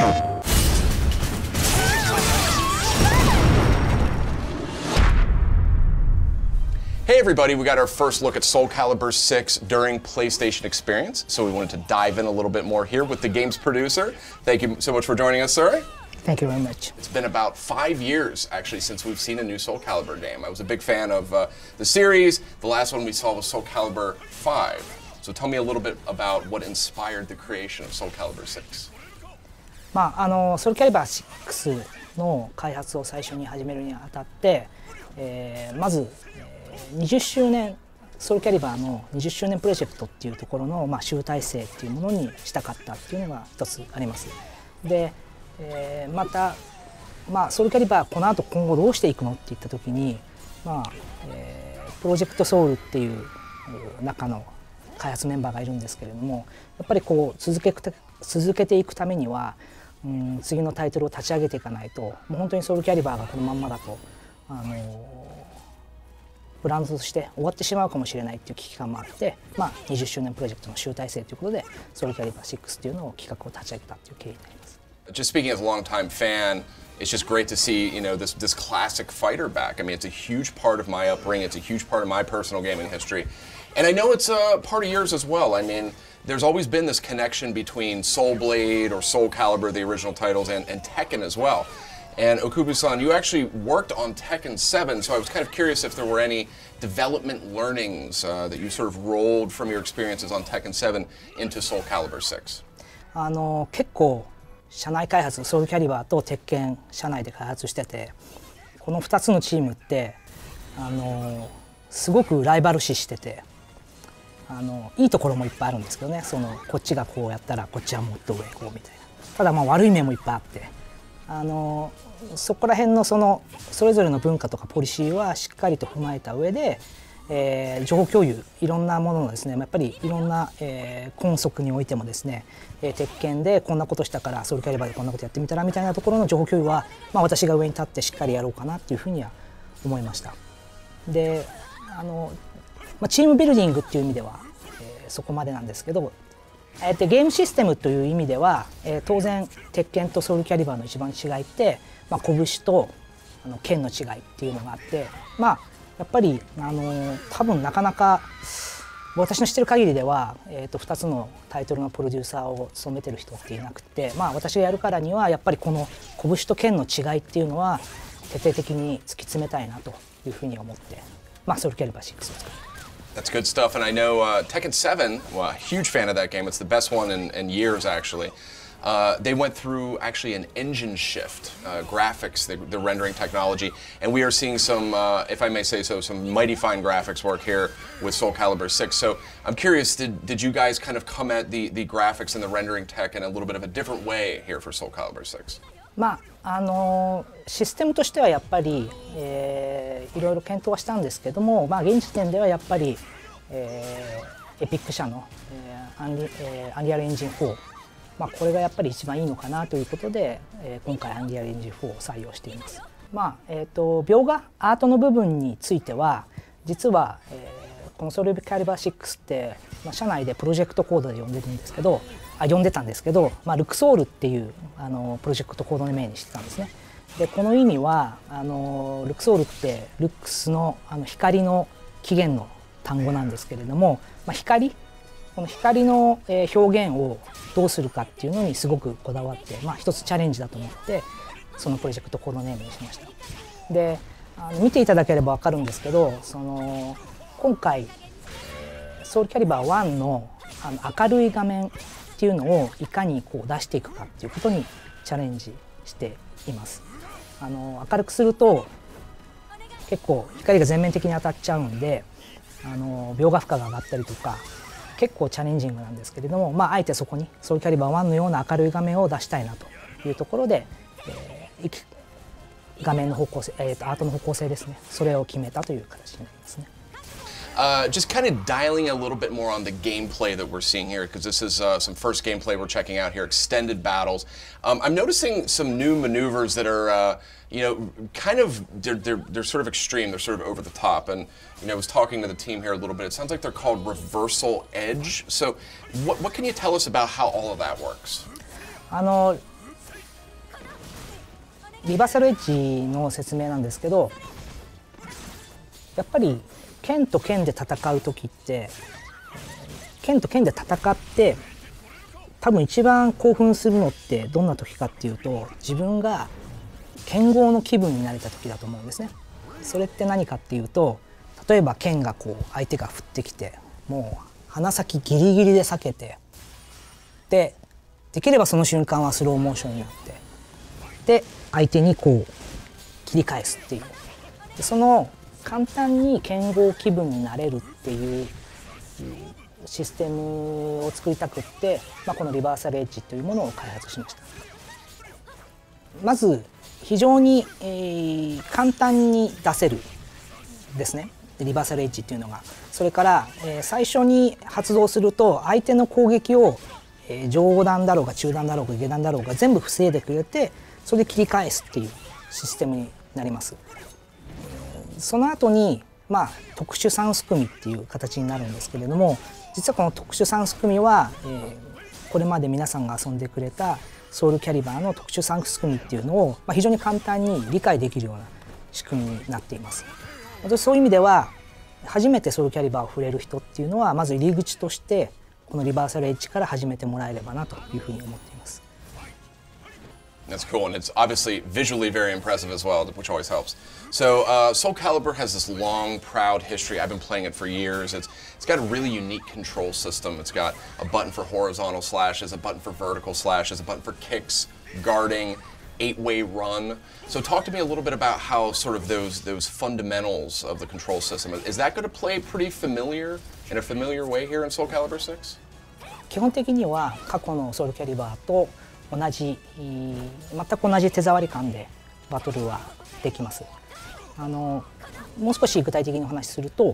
Hey everybody, we got our first look at Soul Calibur 6 during PlayStation Experience, so we wanted to dive in a little bit more here with the game's producer. Thank you so much for joining us, sir. Thank you very much. It's been about 5 years, actually, since we've seen a new Soul Calibur game. I was a big fan of the series. The last one we saw was Soul Calibur 5. So tell me a little bit about what inspired the creation of Soul Calibur 6. ソウルキャリバー6の開発を最初に始めるにあたって、まず、20周年ソウルキャリバーの20周年プロジェクトっていうところの、集大成っていうものにしたかったっていうのが一つあります。で、また、ソウルキャリバーこの後今後どうしていくのって言った時に、プロジェクトソウルっていう中の開発メンバーがいるんですけれども、やっぱりこう続けていくためには、次のタイトルを立ち上げていかないと、もう本当にソウルキャリバーがこのまんまだとブランドとして終わってしまうかもしれないっていう危機感もあって、20周年プロジェクトの集大成ということでソウルキャリバー6っていうのを企画を立ち上げたっていう経緯になります。 Just speaking as a longtime fan, it's just great to see, this classic fighter back. I mean, it's a huge part of my upbringing. It's a huge part of my personal gaming history. And I know it's a part of yours as well. I mean, there's always been this connection between Soul Blade or Soul Calibur, the original titles, and Tekken as well. And Okubu-san, you actually worked on Tekken 7, so I was kind of curious if there were any development learnings that you sort of rolled from your experiences on Tekken 7 into Soul Calibur 6. 結構社内開発、ソウルキャリバーと鉄拳社内で開発してて、この2つのチームってすごくライバル視してて、いいところもいっぱいあるんですけどね、こっちがこうやったらこっちはもっと上行こうみたいな。ただ悪い面もいっぱいあって、そこら辺のそれぞれの文化とかポリシーはしっかりと踏まえた上で、情報共有、いろんなもののですね、やっぱりいろんな、今則においてもですね、鉄拳でこんなことしたからソウルキャリバーでこんなことやってみたらみたいなところの情報共有は、私が上に立ってしっかりやろうかなっていうふうには思いました。で、チームビルディングっていう意味では、そこまでなんですけど、ゲームシステムという意味では、当然鉄拳とソウルキャリバーの一番違いって、拳と剣の違いっていうのがあって、やっぱり多分なかなか私の知ってる限りでは、2つのタイトルのプロデューサーを務めてる人っていなくて、私がやるからにはやっぱりこの拳と剣の違いっていうのは徹底的に突き詰めたいなというふうに思って、ソウルキャリバー6を作る。 That's good stuff, and I know Tekken 7, well, a huge fan of that game. It's the best one in years, actually. They went through actually an engine shift, graphics, the rendering technology, and we are seeing some, if I may say so, some mighty fine graphics work here with Soul Calibur 6. So I'm curious, did you guys kind of come at the graphics and the rendering tech in a little bit of a different way here for Soul Calibur 6? システムとしてはやっぱり、いろいろ検討はしたんですけども、現時点ではやっぱり、エピック社の、アンリアルエンジン4、これがやっぱり一番いいのかなということで、今回アンリアルエンジン4を採用しています。描画アートの部分については実は、このソウルキャリバー6って、社内でプロジェクトコードで呼んでたんですけど、ルクソールっていうプロジェクトコードの名にしてたんですね。でこの意味はルクソールってルックスの光の起源の単語なんですけれども、この光の表現をどうするかっていうのにすごくこだわって、一つチャレンジだと思ってそのプロジェクトコードネームにしました。で見ていただければ分かるんですけど、今回ソウルキャリバー1の明るい画面っていうのをいかにこう出していくかっていうことにチャレンジしています。明るくすると結構光が全面的に当たっちゃうんで描画負荷が上がったりとか結構チャレンジングなんですけれども、あえてそこにソウルキャリバー1のような明るい画面を出したいなというところで、画面の方向性、アートの方向性ですね、それを決めたという形になりますね。 Just kind of dialing a little bit more on the gameplay that we're seeing here, because this is some first gameplay we're checking out here, extended battles. I'm noticing some new maneuvers that are, kind of, they're sort of extreme, they're sort of over the top. And, I was talking to the team here a little bit, it sounds like they're called reversal edge. So what can you tell us about how all of that works? リバーサルエッジの説明なんですけど、やっぱり剣と剣で戦う時って剣と剣で戦って多分一番興奮するのってどんな時かっていうと、自分が剣豪の気分になれた時だと思うんですね。それって何かっていうと、例えば剣がこう相手が降ってきてもう鼻先ギリギリで避けて、できればその瞬間はスローモーションになってで相手にこう切り返すっていう、でその簡単に剣豪気分になれるっていうシステムを作りたくって、このリバーサルエッジというものを開発しました。まず非常に、簡単に出せるですね、リバーサルエッジっていうのが。それから、最初に発動すると相手の攻撃を、上段だろうが中段だろうが下段だろうが全部防いでくれて、それで切り返すっていうシステムになります。その後に、特殊3すくみっていう形になるんですけれども、実はこの特殊3すくみは、これまで皆さんが遊んでくれたソウルキャリバーの特殊3すくみっていうのを、非常に簡単に理解できるような仕組みになっています。そういう意味では初めてソウルキャリバーを触れる人っていうのはまず入り口としてこのリバーサルエッジから始めてもらえればなというふうに思っています。 That's cool, and it's obviously visually very impressive as well, which always helps. So, Soul Calibur has this long, proud history. I've been playing it for years. It's got a really unique control system. It's got a button for horizontal slashes, a button for vertical slashes, a button for kicks, guarding, 8-way run. So, talk to me a little bit about how sort of those fundamentals of the control system. Is that going to play pretty familiar in a familiar way here in Soul Calibur 6? 基本的には過去のソウルキャリバーと全く同じ手触り感でバトルはできます。もう少し具体的にお話しすると、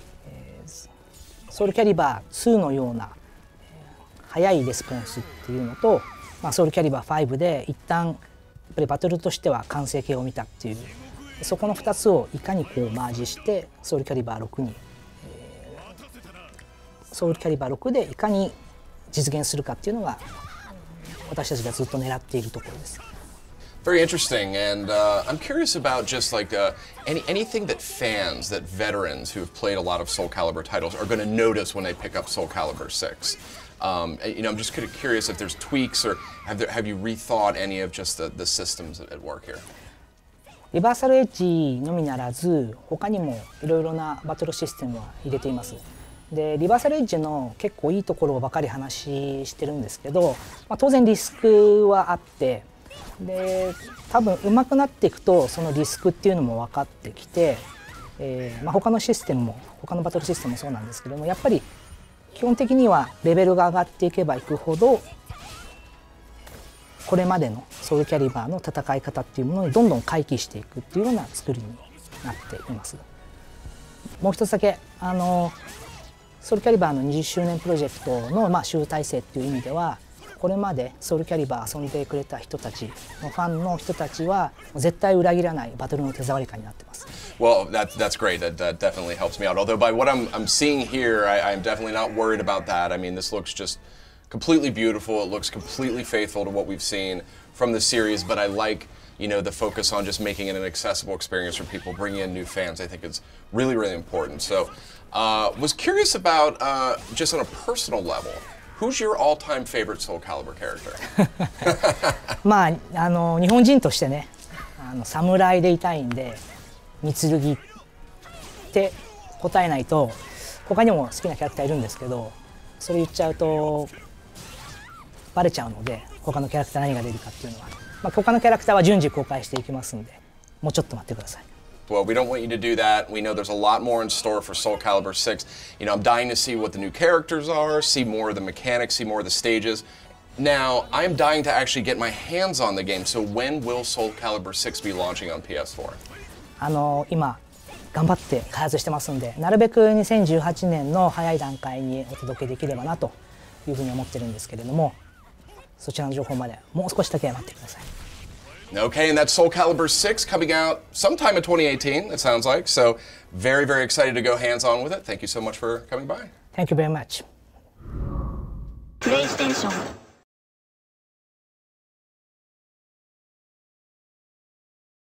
ソウルキャリバー2のような速いレスポンスっていうのと、ソウルキャリバー5で一旦やっぱりバトルとしては完成形を見たっていう、そこの2つをいかにこうマージしてソウルキャリバー6に、ソウルキャリバー6でいかに実現するかっていうのが私たちがずっと狙っているところです。 Very interesting, and I'm curious about just like anything that fans, that veterans who have played a lot of Soul Calibur titles are going to notice when they pick up Soul Calibur 6. I'm just kind of curious if there's tweaks or have you rethought any of just the systems at work here? リバーサルエッジのみならず他にもいろいろなバトルシステムは入れています。でリバーサルエッジの結構いいところばかり話してるんですけど、当然リスクはあって、で多分上手くなっていくとそのリスクっていうのも分かってきて、他のシステムも他のバトルシステムもそうなんですけども、やっぱり基本的にはレベルが上がっていけばいくほどこれまでのソウルキャリバーの戦い方っていうものにどんどん回帰していくっていうような作りになっています。もう一つだけソウルキャリバーの20周年プロジェクトの集大成っていう意味では、これまでソウルキャリバー遊んでくれた人たちのファンの人たちは絶対裏切らないバトルの手触り感になってます。 Well, that's great. That definitely helps me out. Although by what I'm seeing here, I'm definitely not worried about that. I mean, this looks just completely beautiful. It looks completely faithful to what we've seen from the series. But I like, the focus on just making it an accessible experience for people, bringing in new fans. I think it's really, really important. So, was curious about just on a personal level. Who's your all-time favorite Soul Calibur character? 日本人としてね、侍でいたいんで三剣って答えないと、他にも好きなキャラクターいるんですけど、それ言っちゃうとバレちゃうので、他のキャラクター何が出るかっていうのは、他のキャラクターは順次公開していきますんで、もうちょっと待ってください。 Well, we don't want you to do that. We know there's a lot more in store for Soul Calibur 6. I'm dying to see what the new characters are, see more of the mechanics, see more of the stages. Now, I'm dying to actually get my hands on the game. So when will Soul Calibur 6 be launching on PS4? 今頑張って開発してますんで、なるべく2018年の早い段階にお届けできればなというふうに思ってるんですけれども、そちらの情報までもう少しだけ待ってください。 Okay, and that's Soul Calibur 6 coming out sometime in 2018, it sounds like. So very, very excited to go hands-on with it. Thank you so much for coming by. Thank you very much. PlayStation